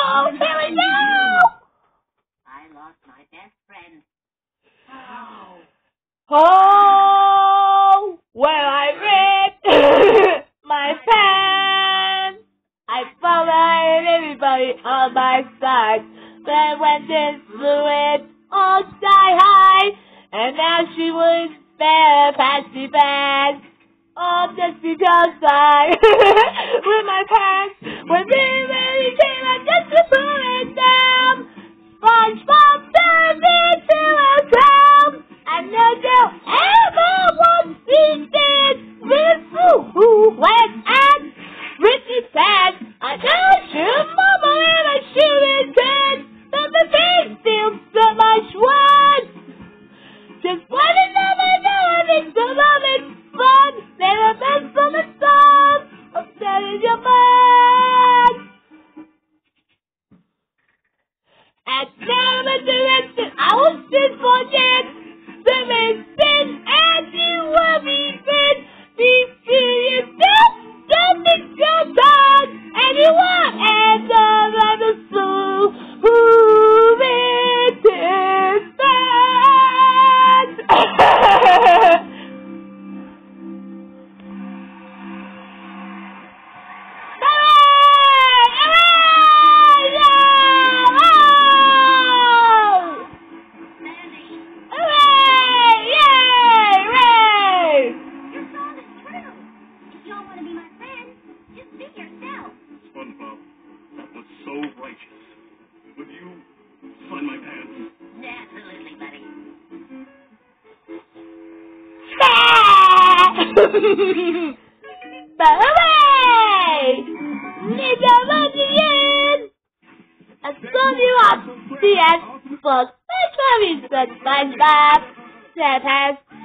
Oh, here we go! I lost my best friend. Oh, well, I read my pants. I followed everybody on my side. Then went into it all sky high. And now she was there, fancy fast. Oh, just because I, with my pants, when really came, I just to pull it down. SpongeBob turned into a clown. I know don't ever want to see this. This who went and Richard said, I told you, Mama, and I shouldn't did. But the thing feels so much worse. Just want to know it's so much fun. Never been from the sun. I'm telling your mind. And never direction, I was just forget. The missing and you will be fit. Be serious, don't think your time. And you are and the soul who it is bad. But hooray! Nigga, let me in! I told you off the end book. That's why we said SpongeBob. That has